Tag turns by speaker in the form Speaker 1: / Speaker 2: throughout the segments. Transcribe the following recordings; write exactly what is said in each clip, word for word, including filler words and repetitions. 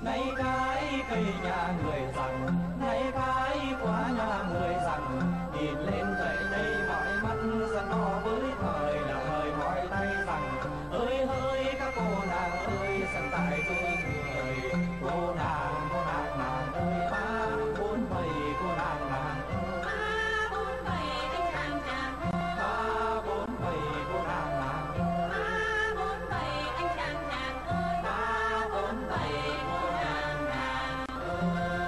Speaker 1: nay cái cây nhà người rằng, nay cái quả nhà người rằng, nhìn lên trời đây mỏi mắt sẵn đo với thời là thời mỏi tay rằng, ơi hỡi các cô nàng ơi sẵn tại tôi người, cô nàng cô nàng nàng ơi ba bốn bảy cô nàng nàng ơi,
Speaker 2: ba bốn bảy anh chàng chàng ơi,
Speaker 1: ba bốn bảy cô nàng nàng ơi,
Speaker 2: ba bốn bảy anh chàng chàng ơi, ba bốn bảy cô nàng nàng ơi.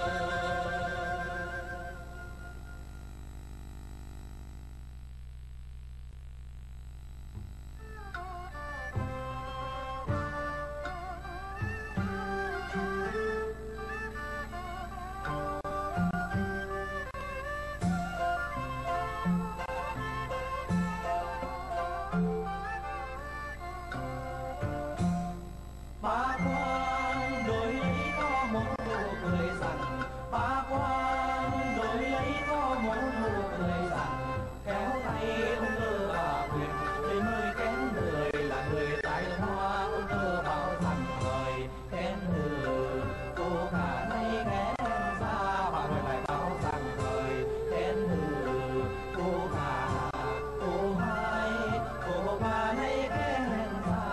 Speaker 1: Ba quan đối lấy có một nụ cười rằng, ba quan đối lấy có một nụ cười rằng, kéo tay ông Tư bà Quyền để mời kén người là người tài hoa. Ông Tư bảo rằng thời kén người cô cả nay kén ra, bà Quyền lại bảo rằng thời kén người cô cả cô hai cô ba nay kén ra.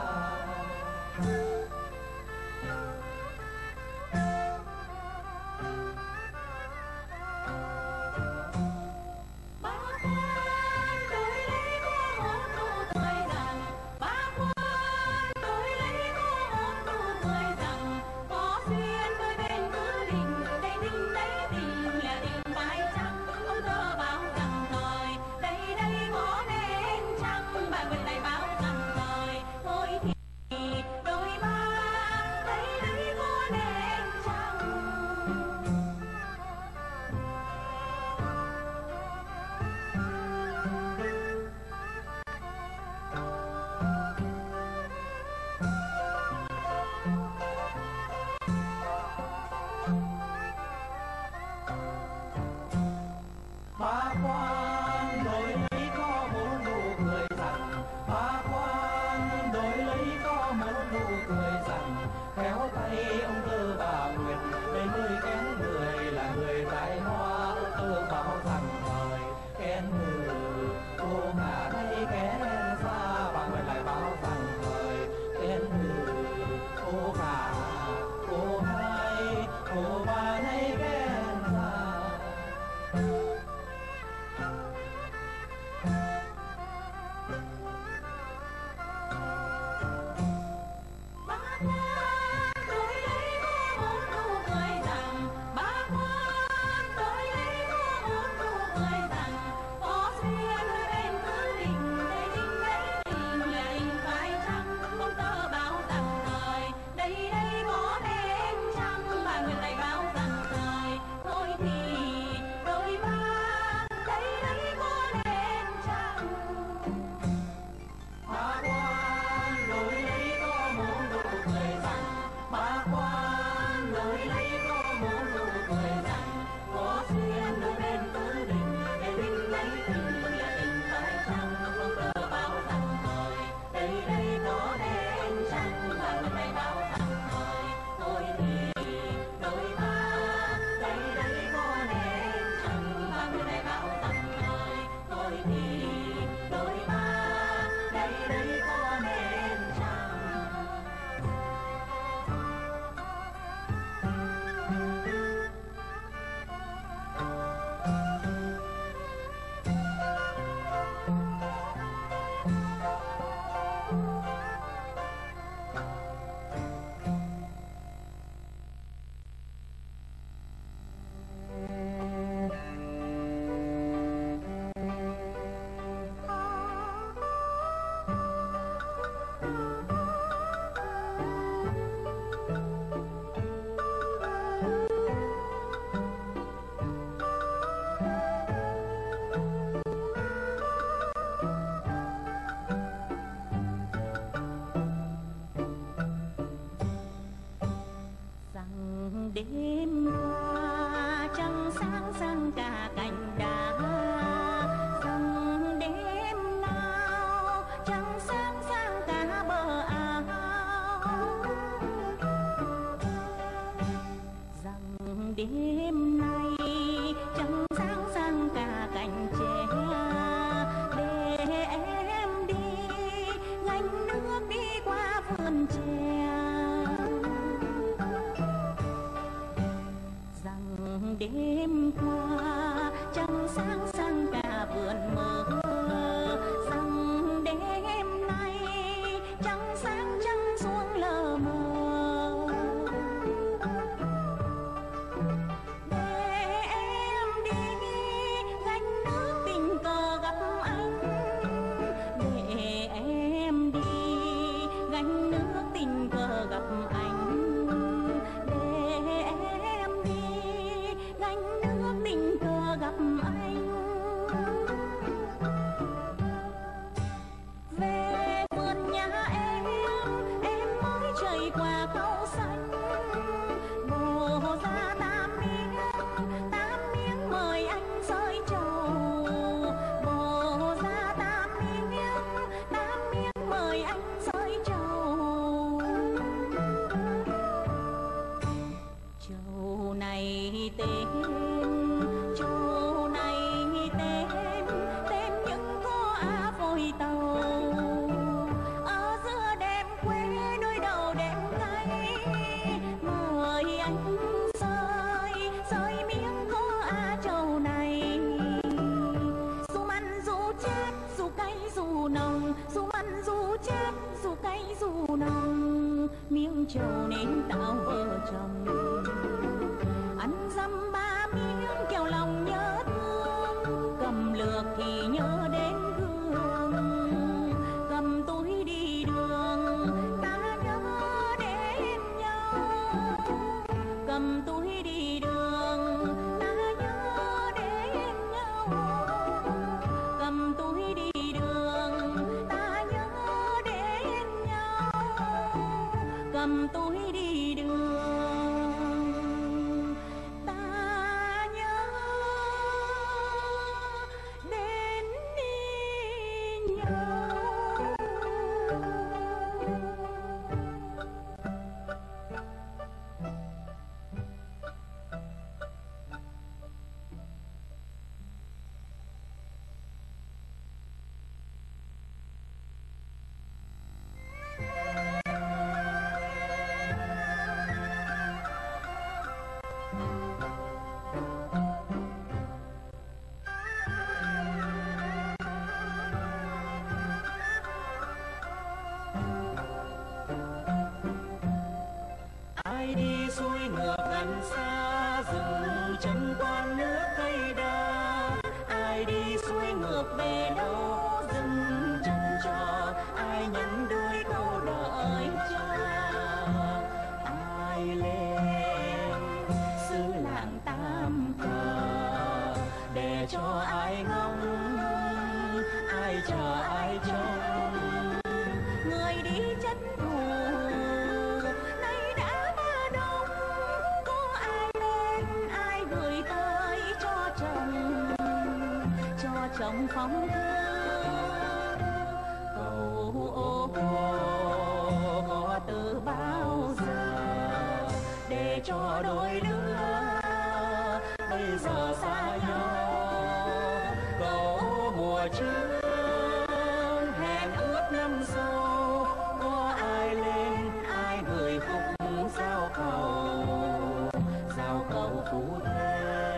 Speaker 2: Ba quan đối lấy có một nụ cười rằng, ba quan đối lấy có một nụ cười rằng, có duyên đôi bên cứ định, đây định đây tình là tình phải chăng? Ông Thơ bảo rằng thời đây đây có nên chăng? Bà Nguyệt lại bảo rằng thời thôi thì đôi ba đây đây có nên chăng?
Speaker 1: Ba quan đối lấy có một nụ cười rằng, ba quan đối lấy có một nụ cười rằng, khéo tay ông Tư bà Nguyệt để mời kén người là người tài hoa. Ông Tư bảo rằng thời kén người cô cả đây kén xa, bà Nguyệt lại bảo rằng thời kén người cô cả cô hai cô ba đây kén xa.
Speaker 2: Ba quan đối lấy có một nụ cười rằng, ba quan đối lấy có một nụ cười rằng, có duyên đôi bên cứ định, đây định đây tình là tình phải chăng? Ông Tơ bảo rằng thời đây đây có nên chăng? Bà Nguyệt lại bảo rằng thời thôi thì đôi ba đây đây có nên chăng?
Speaker 1: Ba quan đối lấy có một nụ cười rằng, ba quan đối lấy có một nụ cười rằng, có duyên đôi bên cứ định, để định lấy tình là tình phải chăng? Ông Tơ bảo rằng thời đây đây có nên chăng? Bà Nguyệt lại bảo rằng thời thôi thì đôi ba đây đây có nên chăng? Bà Nguyệt lại bảo rằng thời thôi thì đôi ba đây đây có nên chăng?
Speaker 2: Đêm qua trăng sáng sang cả cành đá, rằng đêm nào trăng sáng sang cả bờ áo. đêm nay trăng sáng sang cả cành tre, để em đi gánh nước đi qua vườn tre. Rằng đêm qua trăng sáng sang cả vườn mơ, rằng đêm nay trăng sáng trăng xuống lờ mờ. Để em đi gánh nước tình cờ gặp anh, để em đi gánh nước tình cờ gặp anh, để em đi gánh nước tình cờ gặp anh. Về vườn nhà em, em mới chạy qua cau xanh, bồ ra tám miếng, tám miếng mời anh xơi trầu. Bồ ra tám miếng, tám miếng mời anh xơi trầu. Trầu này tên, trầu này tên, tên những có á vội tàu. Ở giữa đêm quê đôi đầu đêm cay, mời anh xơi, xơi miếng có á trầu này. Dù mặn dù chát, dù cay dù nồng, dù mặn dù chát, dù cay dù nồng, miếng trầu nên tạo vợ chồng. Ăn dăm ba miếng kẻo lòng nhớ thương, cầm lược thì nhớ đến gương, cầm túi đi đường ta nhớ đến nhau, cầm túi đi đường ta nhớ đến nhau, cầm túi đi đường ta nhớ đến nhau, cầm túi đi đường ta nhớ đến nhau.
Speaker 1: Ai đi xuôi ngược gần xa rừng chân quan nước cây đa, ai đi xuôi ngược về đâu dừng chân cho, ai nhắn đôi câu đợi cha. Ai lên xứ làng Tam Cờ để cho ai ngóng, ai chờ ai trông.
Speaker 2: Người đi chân thủ nay đã ba đông, có ai lên ai gửi tới cho chồng, cho chồng phong thư. Cầu ô có từ bao giờ để cho đôi đứa bây giờ xa nhau.
Speaker 1: Cầu mùa trước hẹn ước năm sau, có ai lên ai gửi khúc giao cầu, giao cầu phú thế.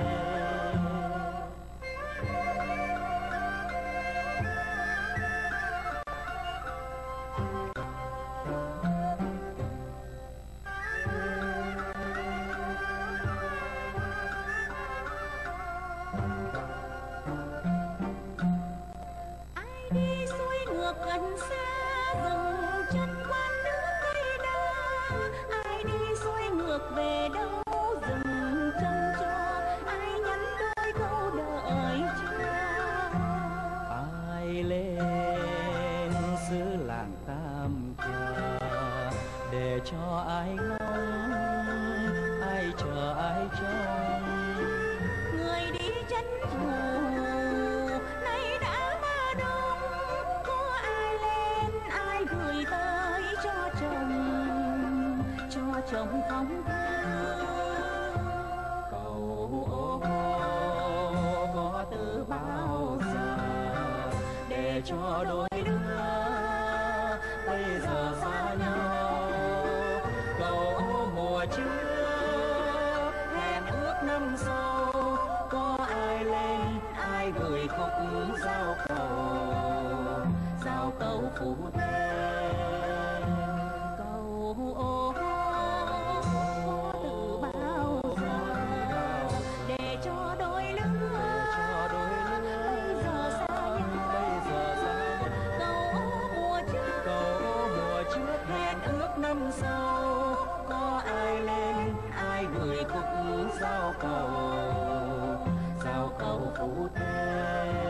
Speaker 2: Ai đi xuôi ngược gần xa rừng chân quan nước cây đa, ai đi xuôi ngược về đâu dừng chân cho, ai nhắn đôi câu đợi cha.
Speaker 1: Ai lên xứ làng Tam Cờ để cho ai ngóng, ai chờ ai trông.
Speaker 2: Người đi chân thủ nay đã ba đông, có ai lên ai gửi tới cho chồng, cho chồng phong thư.
Speaker 1: cho đôi đứa bây giờ xa nhau. Cầu mùa trước hẹn ước năm sau, có ai lên ai gửi khúc giao cầu, giao cầu phụ tên. Cầu ô từ bao giờ để cho đôi lứa bây giờ xa nhau. Cầu mùa trước cầu mùa trước hẹn ước năm sau, có ai lên ai gửi khúc giao cầu, giao cầu phụ tên.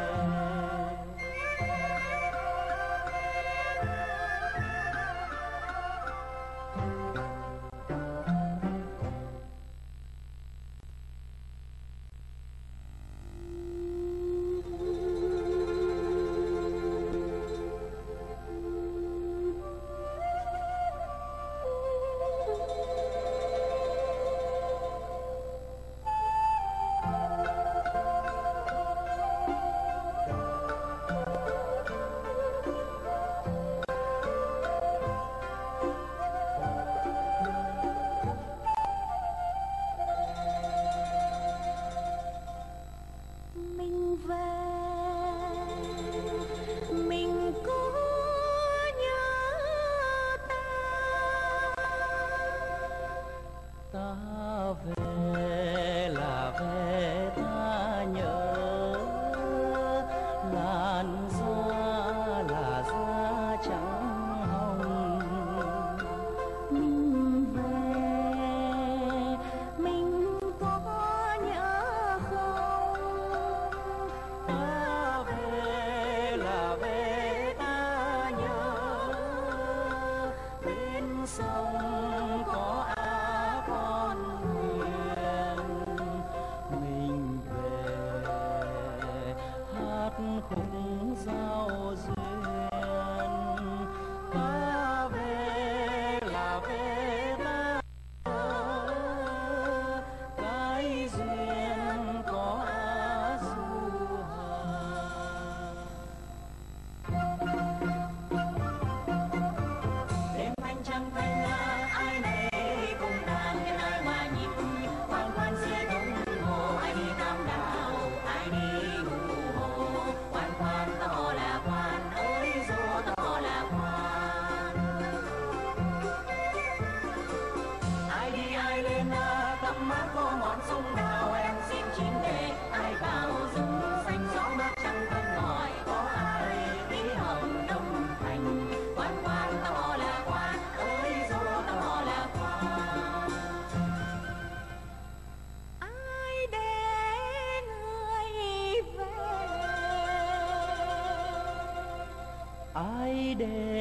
Speaker 1: Ai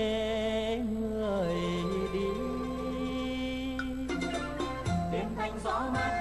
Speaker 1: để người đi đêm thanh gió mát